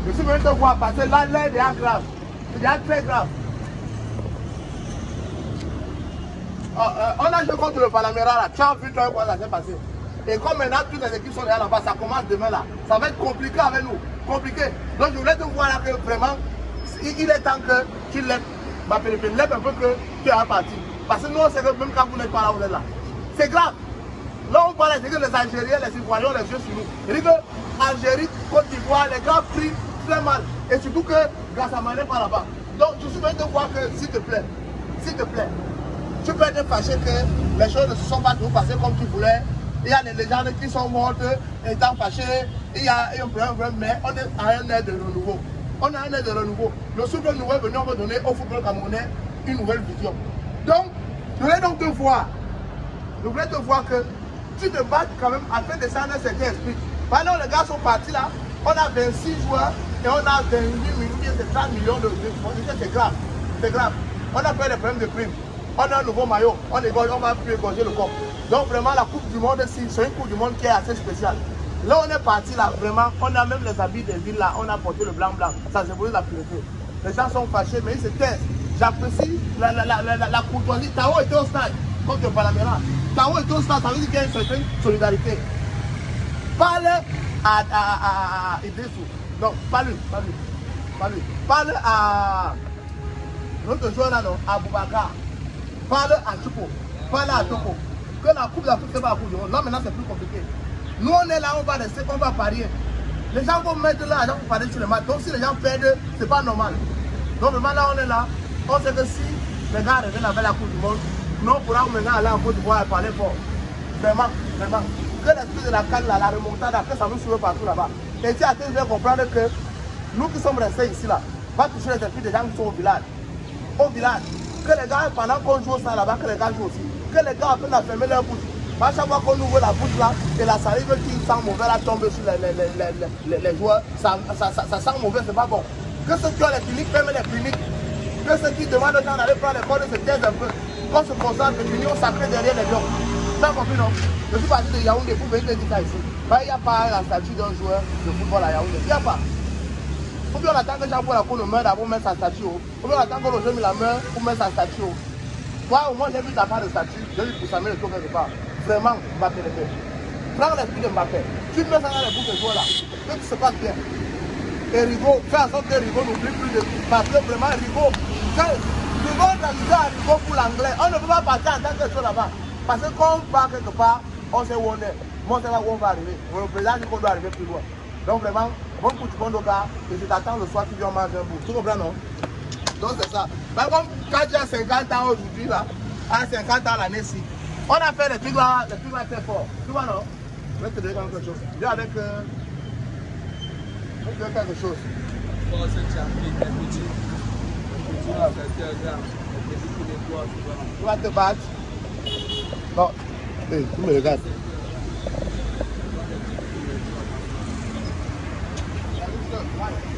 Je suis venu te voir parce que là, l'air est déjà grave. C'est déjà très grave. On a joué contre le Panamera là. Tu as vu toi quoi ça s'est passé. Et comme maintenant toutes les équipes sont déjà là-bas, ça commence demain là. Ça va être compliqué avec nous. Compliqué. Donc je voulais te voir là que vraiment, il est temps que tu lèves Mbappé, lève un peu que tu es parti. Parce que nous on sait que même quand vous n'êtes pas là, vous êtes là. C'est grave. Là on parle, c'est que les Algériens, les Ivoiriens, les yeux sur nous. Il dit que Algérie, Côte d'Ivoire, les gars prient très mal. Et surtout que grâce à Mané pas là-bas. Donc je suis venu te voir que s'il te plaît, tu peux être fâché que les choses ne se sont pas toujours passées comme tu voulais. Il y a des légendes qui sont mortes, étant fâchées, il y a un problème, mais on est à un air de renouveau. On a un air de renouveau. Le souffle nouveau est venu, on va donner au football camerounais une nouvelle vision. Donc, je voulais donc te voir. Je voulais te voir que tu te bats quand même afin de descendre un certain esprit. Pendant les gars sont partis là, on a 26 joueurs et on a 28 millions, 30 millions de c'est grave. C'est grave. On a fait des problèmes de primes. On a un nouveau maillot, on va plus égorger le corps. Donc vraiment la Coupe du Monde, c'est une Coupe du Monde qui est assez spéciale. Là on est parti là, vraiment, on a même les habits des villes là, on a porté le blanc. Ça symbolise la pureté. Les gens sont fâchés, mais ils se taisent. J'apprécie la courtoisie. Tao était au stade, contre le Panamera. Tao était au stade, ça veut dire qu'il y a une certaine solidarité. Parle à Idrissou. Non, pas lui. Parle à notre joueur là, non, à Boubacar. Parle à Chupo, parle à Toko. Que la Coupe d'Afrique, c'est pas la Coupe du Monde. Là, maintenant, c'est plus compliqué. Nous, on est là, on va rester, on va parier. Les gens vont mettre l'argent pour parier sur le match. Donc, si les gens perdent, c'est pas normal. Donc, vraiment, là, on est là. On sait que si les gars reviennent avec la Coupe du Monde, nous, on pourra maintenant aller en Côte d'Ivoire et parler fort. Vraiment. Que l'esprit de la canne, la remontade, après, ça nous suit partout là-bas. Et tu as de comprendre que nous qui sommes restés ici, là, va toucher les esprits des gens qui sont au village. Au village. Que les gars, pendant qu'on joue ça là-bas, que les gars jouent aussi. Que les gars apprennent à fermer leur bouche. À chaque fois qu'on ouvre la bouche là, et la salive qui sent mauvais là tombe sur les joueurs, ça sent mauvais, c'est pas bon. Que ceux qui ont les cliniques ferment les cliniques. Que ceux qui demandent aux gens d'aller prendre les codes se taisent un peu. Qu'on se concentre, l'union sacrée derrière les blocs. T'as compris non? Je suis parti de Yaoundé pour venir te dire ça ici. Il n'y a pas la statue d'un joueur de football à Yaoundé. Il n'y a pas. Ou bien on attend que Jean-Paul Akono meure d'abord mettre sa statue. Ou bien on attend que Roger Mila meure pour mettre sa statue. Moi, au moins, j'ai vu ta part de statue. J'ai vu pour Samuel Eto'o quelque part. Vraiment, Mbappé le fait. Prends l'esprit de Mbappé. Tu mets ça dans les bouches de joueurs là. Que tout se passe bien. Et Rigo, fais en sorte que Rigo n'oublie plus de. Parce que vraiment, Rigo, Rigo d'arriver à Rigo pour l'anglais. On ne peut pas partir en tant que chose là-bas. Parce que quand on part quelque part, on sait où on est. Moi, on sait pas où on va arriver. Le président dit qu'on doit arriver plus loin. Donc vraiment, bon pour tout le monde au gars, et je t'attends le soir, tu viens manger un bout. Tu comprends, non? Donc c'est ça. Par contre, quand tu as 50 ans aujourd'hui, là, à 50 ans l'année-ci, on a fait les trucs là très forts. Tu vois, non? Je vais te donner quelque chose. Viens avec quelque chose. Tu vas te battre. Non, hey, tu me regardes. Right.